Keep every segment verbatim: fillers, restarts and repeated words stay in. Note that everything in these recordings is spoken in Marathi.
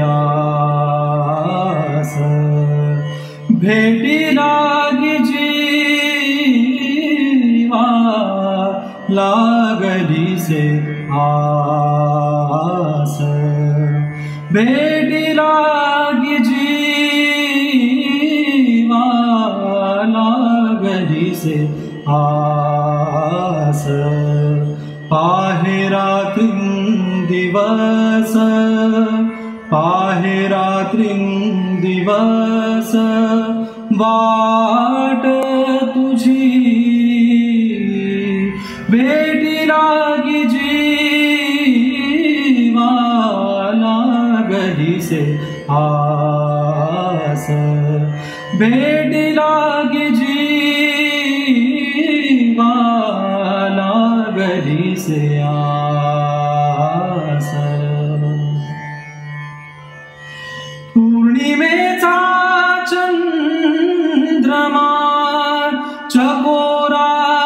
आस, भेटी लागी जीवा लागली से आस, भेटी लागी जीवा लागली से आस, पाहे रात्रिंदिवस, पाहे रात्रिंदिवस वाट तुझी, भेटी लागी जीवा लागली से आस, भेटी लागी जीवा लागली से आस। पूर्णिमेचा चंद्रमा चकोरा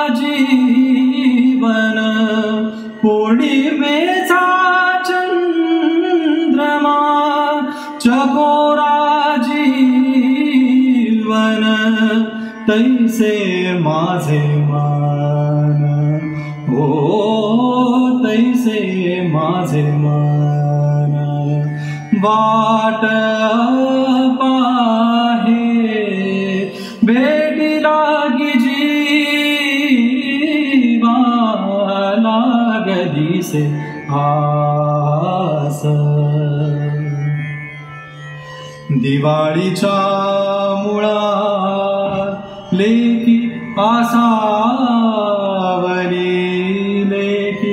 जीवन, पूर्णिमेचा चंद्रमा चकोरा जीवन, तैसे माझे मन, ओ तैसे माझे मन, वाट पाहे भेटी लागी जीवा लागली से आस। दिवाळीच्या मुळा लेकी आसावली, लेकी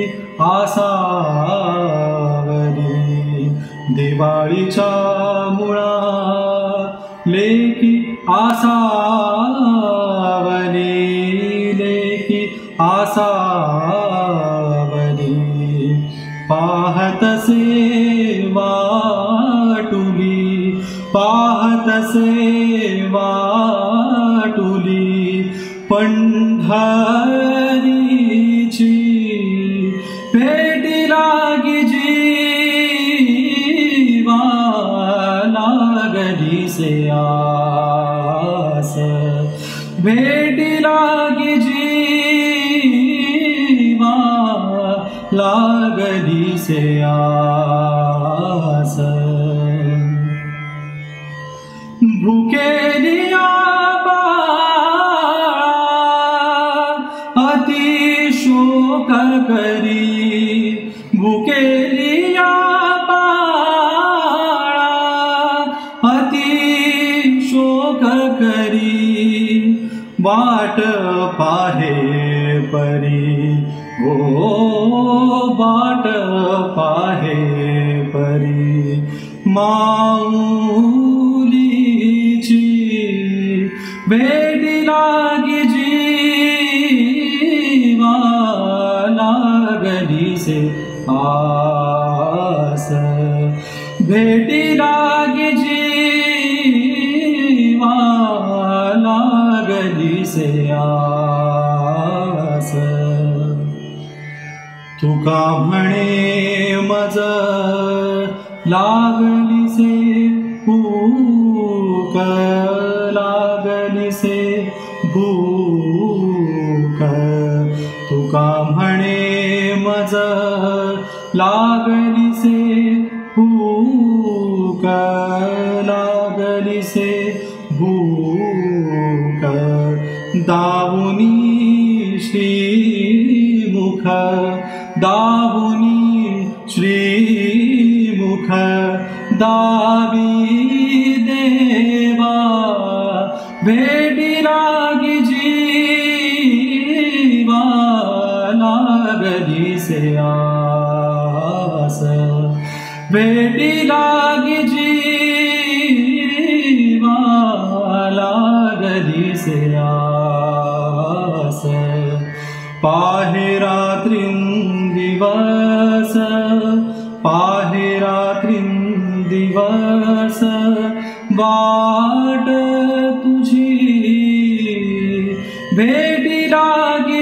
आसावली, दिवाळीच्या मुळा लेकी आसावली, लेकी आसावली, पाहतसे वाटुली, पाहतसे वाटुली पंढरीची, भेटी लागी जीवा लागली से आस, भेटी लागी जीवा लागली से आस। भुकेलिया बाळा अति शोक करी, भुकेलिया बाळा अति शोक करी, वाट पाहे परी, ओ वाट पाहे परी, माऊलीची भेटी लागी जीवा लागली से आस, भेटी लागी जीवा लागली से आस। तुका म्हणे मज लागली से भूक, लागली से भूक, तुका म्हणे मज लागली से भूक, लागली से भूक, दावुनी श्रीमुख, दावुनी श्रीमुख, दावी देवा भेटी लागी जीवा लागली से आस, भेटी लागी जीवा लागली से आस। पाहे रात्रिंदिवस, पाहे रात्रिंदिवस वाट तुझी, भेटी लागी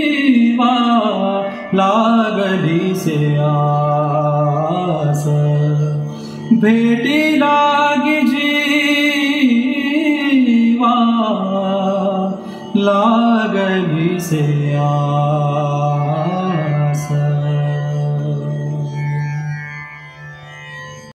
जीवा लागली से आस। भेटी लागी जीवा लागली से आ